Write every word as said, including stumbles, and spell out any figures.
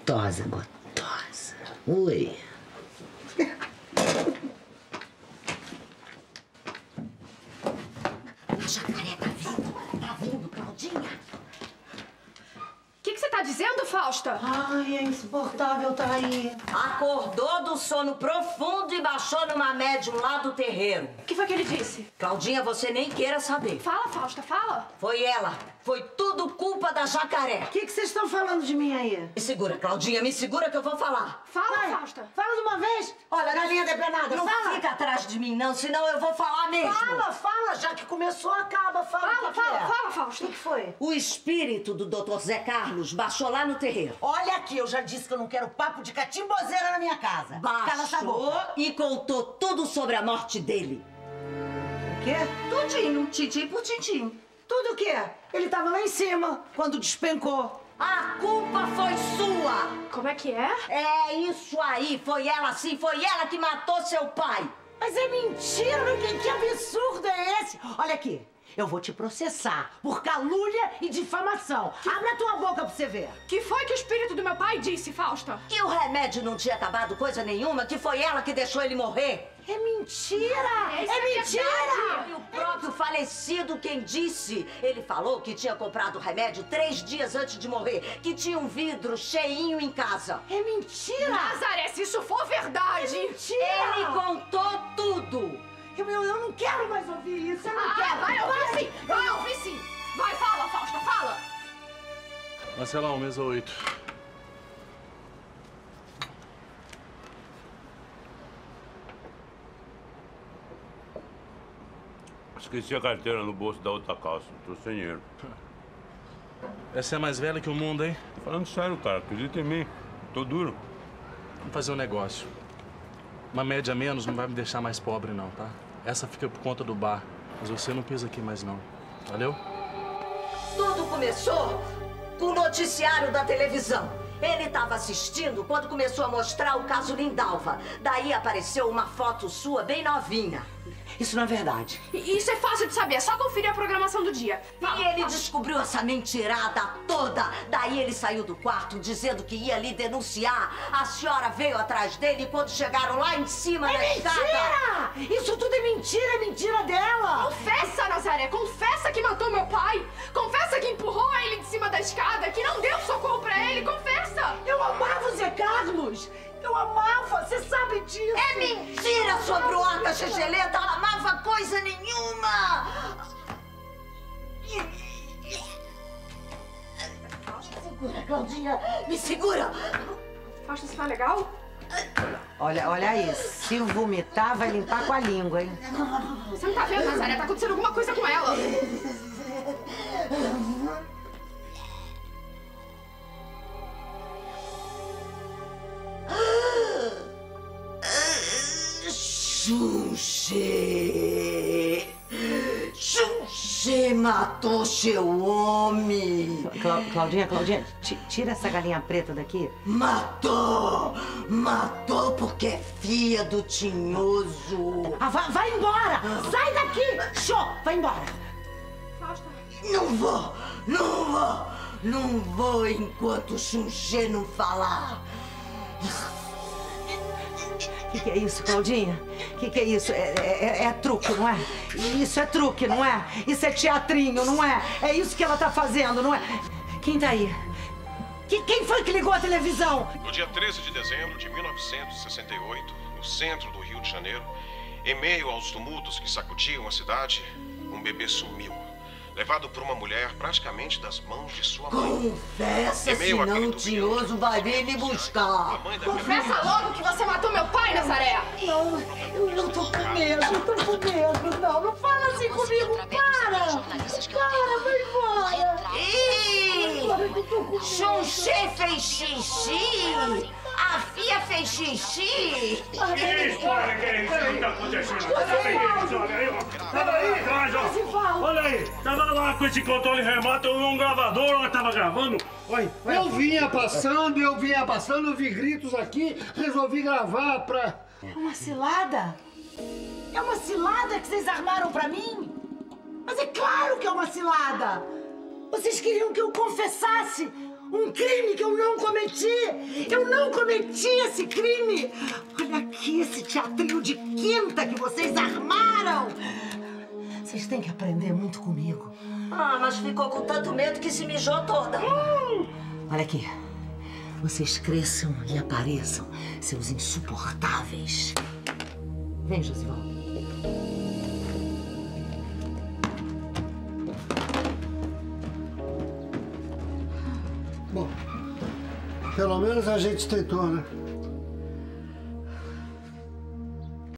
gostosa, gostosa. Oi. A jacaré tá vindo. Tá vindo, Claudinha. O que, que você tá dizendo, Fausta? Ai, é insuportável, tá aí. Acordou do sono profundo e baixou numa médium lá do terreiro. O que foi que ele disse? Claudinha, você nem queira saber. Fala, Fausta, fala. Foi ela. Foi tudo culpa da jacaré. O que que vocês estão falando de mim aí? Me segura, Claudinha, me segura que eu vou falar. Fala, Vai, Fausta. Fala de uma vez. Olha, galinha depenada, Não fala. fica atrás de mim, não, senão eu vou falar mesmo. Fala, fala. Já que começou, acaba. Fala, Fala, o que fala, que é. fala, O Fausta. que que foi? O espírito do doutor Zé Carlos baixou lá no terreiro. Olha aqui, eu já disse que eu não quero papo de catimbozeira na minha casa. Cala essa Baixou boca. e contou tudo sobre a morte dele. O quê? Tudinho, tintim por tintim. Tudo o quê? Ele tava lá em cima, quando despencou. A culpa foi sua! Como é que é? É isso aí, foi ela sim, foi ela que matou seu pai! Mas é mentira, que, que absurdo é esse? Olha aqui, eu vou te processar por calúnia e difamação. Abre a tua boca pra você ver. Que foi que o espírito do meu pai disse, Fausta? Que o remédio não tinha acabado coisa nenhuma, que foi ela que deixou ele morrer. É mentira! É, isso É é mentira! verdade. E o próprio falecido quem disse. Ele falou que tinha comprado o remédio três dias antes de morrer, que tinha um vidro cheinho em casa. É mentira! Nazaré, se isso for verdade... É mentira! Ele contou tudo. Eu, eu, eu não quero mais ouvir isso, eu não Ah, quero! vai ouvir sim, vai ouvir sim. Vai, fala, Fausta, fala. Marcelão, mesa oito. Esqueci a carteira no bolso da outra calça. Tô sem dinheiro. Essa é mais velha que o mundo, hein? Tô falando sério, cara. Acredita em mim. Tô duro. Vamos fazer um negócio. Uma média menos não vai me deixar mais pobre, não, tá? Essa fica por conta do bar. Mas você não pisa aqui mais, não. Valeu? Tudo começou com o noticiário da televisão. Ele estava assistindo quando começou a mostrar o caso Lindalva. Daí apareceu uma foto sua bem novinha. Isso não é verdade. I- Isso é fácil de saber, é só conferir a programação do dia. E ele descobriu essa mentirada toda. Daí ele saiu do quarto dizendo que ia lhe denunciar. A senhora veio atrás dele e quando chegaram lá em cima da escada... Mentira! Isso tudo é mentira, é mentira dela! Confessa, Nazaré, confessa que matou meu pai. Confessa que empurrou ele de cima da escada, que não deu socorro pra ele, confessa. Eu amava o Zé Carlos! Eu amava, você sabe disso! É mentira, sua broaca xixelenta! Ela amava coisa nenhuma! Segura, Claudinha! Me segura! Fausta, você tá legal? Olha, olha aí, se vomitar, vai limpar com a língua, hein? Você não tá vendo, Nazaré? Tá acontecendo alguma coisa com ela. Xuxê! Xuxê matou seu homem! Cla Claudinha, Claudinha, tira essa galinha preta daqui. Matou! Matou porque é filha do tinhoso! Ah, vai, vai embora! Sai daqui! Show! Vai embora! Fausta. Não vou! Não vou! Não vou enquanto o Xuxê não falar! O que, que é isso, Claudinha? O que, que é isso? É, é, é truque, não é? Isso é truque, não é? Isso é teatrinho, não é? É isso que ela tá fazendo, não é? Quem tá aí? Que, quem foi que ligou a televisão? No dia treze de dezembro de mil novecentos e sessenta e oito, no centro do Rio de Janeiro, em meio aos tumultos que sacudiam a cidade, um bebê sumiu, levado por uma mulher praticamente das mãos de sua mãe. Confessa, Em meio àquele senão o turbilhão tinhoso vai vir lhe A buscar! mãe da Confessa logo que você matou meu pai, Nazaré. Não, eu, eu tô com medo, eu tô com medo. Não, não fala assim comigo, para! Para, vai embora! Ih! Para que eu tô com medo. Xuxê fez xixi! A Fia fez xixi! Que história que é isso que tá acontecendo? Olha aí, ó. Tava aí atrás, ó. Olha aí. Tava lá com esse controle remoto, um gravador, ela tava gravando. Olha, olha. Eu vinha passando, eu vinha passando, eu vi gritos aqui, resolvi gravar pra... É uma cilada? É uma cilada que vocês armaram pra mim? Mas é claro que é uma cilada! Vocês queriam que eu confessasse Um crime que eu não cometi! Eu não cometi esse crime! Olha aqui esse teatrinho de quinta que vocês armaram! Vocês têm que aprender muito comigo. Ah, mas ficou com tanto medo que se mijou toda. Hum. Olha aqui. Vocês cresçam e apareçam, seus insuportáveis. Vem, Josivaldo. Bom, pelo menos a gente tentou, né?